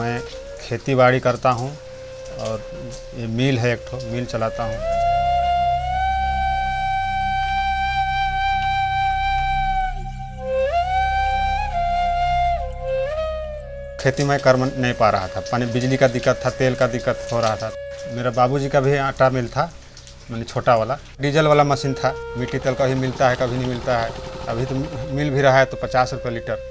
मैं खेती बाड़ी करता हूँ और ये मिल है, एक ठो मिल चलाता हूँ। खेती में कर नहीं पा रहा था, पानी बिजली का दिक्कत था, तेल का दिक्कत हो रहा था। मेरा बाबूजी का भी आटा मिल था, मैंने छोटा वाला डीजल वाला मशीन था। मिट्टी तेल कभी मिलता है कभी नहीं मिलता है। अभी तो मिल भी रहा है तो 50 रुपये लीटर।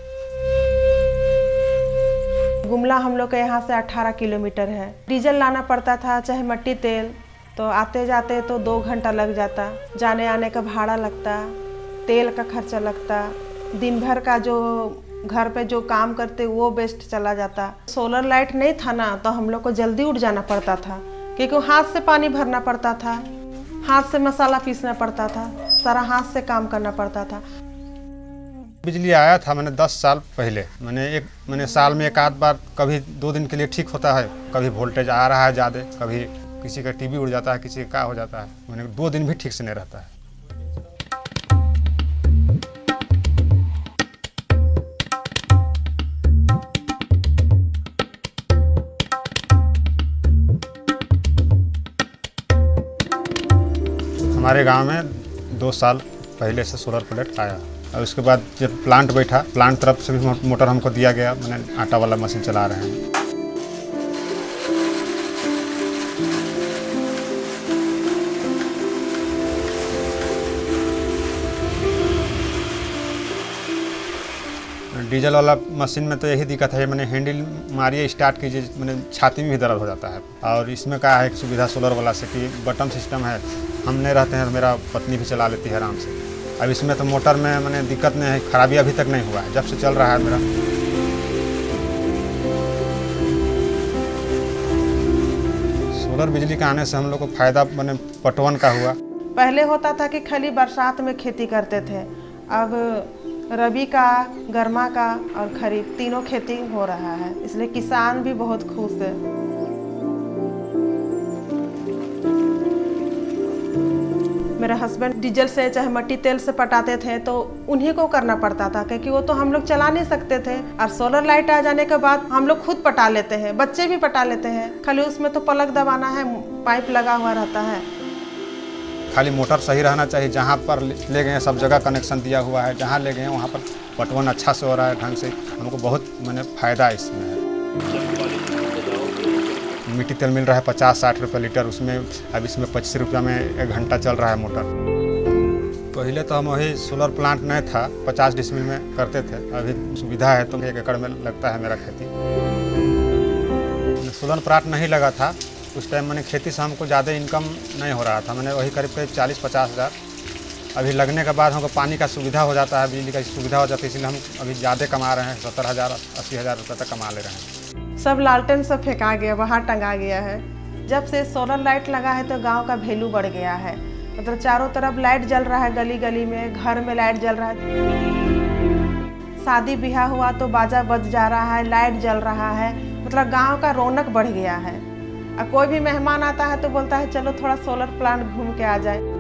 गुमला हम लोग के यहाँ से 18 किलोमीटर है। डीजल लाना पड़ता था चाहे मट्टी तेल, तो आते जाते तो 2 घंटा लग जाता। जाने आने का भाड़ा लगता, तेल का खर्चा लगता, दिन भर का जो घर पे जो काम करते वो बेस्ट चला जाता। सोलर लाइट नहीं था ना, तो हम लोग को जल्दी उठ जाना पड़ता था, क्योंकि हाथ से पानी भरना पड़ता था, हाथ से मसाला पीसना पड़ता था, सारा हाथ से काम करना पड़ता था। बिजली आया था मैंने 10 साल पहले। मैंने साल में एक आध बार, कभी 2 दिन के लिए ठीक होता है, कभी वोल्टेज आ रहा है ज़्यादा, कभी किसी का टीवी उड़ जाता है, किसी का हो जाता है। मैंने 2 दिन भी ठीक से नहीं रहता है। हमारे गांव में 2 साल पहले से सोलर प्लेट आया और उसके बाद जब प्लांट बैठा, प्लांट तरफ से भी मोटर हमको दिया गया। मैंने आटा वाला मशीन चला रहे हैं। डीजल वाला मशीन में तो यही दिक्कत है, मैंने हैंडल मारिए स्टार्ट कीजिए, मैंने छाती में भी दर्द हो जाता है। और इसमें क्या है सुविधा सोलर वाला से कि बटन सिस्टम है, हम नहीं रहते हैं, मेरा पत्नी भी चला लेती है आराम से। अब इसमें तो मोटर में मैंने दिक्कत नहीं है, खराबी अभी तक नहीं हुआ है, जब से चल रहा है मेरा। सोलर बिजली का आने से हम लोग को फायदा मैंने पटवन का हुआ। पहले होता था कि खाली बरसात में खेती करते थे, अब रबी का, गर्मा का और खरीफ तीनों खेती हो रहा है, इसलिए किसान भी बहुत खुश है। मेरे हस्बैंड डीजल से चाहे मट्टी तेल से पटाते थे, तो उन्हीं को करना पड़ता था, क्योंकि वो तो हम लोग चला नहीं सकते थे। और सोलर लाइट आ जाने के बाद हम लोग खुद पटा लेते हैं, बच्चे भी पटा लेते हैं। खाली उसमें तो प्लग दबाना है, पाइप लगा हुआ रहता है। खाली मोटर सही रहना चाहिए। जहाँ पर ले गए सब जगह कनेक्शन दिया हुआ है, जहाँ ले गए वहाँ पर पटवन अच्छा से हो रहा है ढंग से। हमको बहुत फ़ायदा इसमें है। मिट्टी तेल मिल रहा है 50-60 रुपये लीटर, उसमें अब इसमें 25 रुपये में 1 घंटा चल रहा है मोटर। पहले तो हम वही सोलर प्लांट नहीं था, 50 डिसमिल में करते थे। अभी सुविधा है तो 1 एकड़ में लगता है मेरा खेती। सोलर प्लांट नहीं लगा था उस टाइम, मैंने खेती से हमको ज़्यादा इनकम नहीं हो रहा था। मैंने वही करीब 40-50 हज़ार। अभी लगने के बाद हमको पानी का सुविधा हो जाता है, बिजली का सुविधा हो जाती है, इसलिए हम अभी ज़्यादा कमा रहे हैं। 70,000 80,000 रुपये तक कमा ले रहे हैं। सब लालटेन सब फेंका गया, बाहर टंगा गया है। जब से सोलर लाइट लगा है तो गांव का वैल्यू बढ़ गया है। मतलब चारों तरफ लाइट जल रहा है, गली गली में, घर में लाइट जल रहा है। शादी ब्याह हुआ तो बाजा बज जा रहा है, लाइट जल रहा है। मतलब गांव का रौनक बढ़ गया है। अब कोई भी मेहमान आता है तो बोलता है चलो थोड़ा सोलर प्लांट घूम के आ जाए।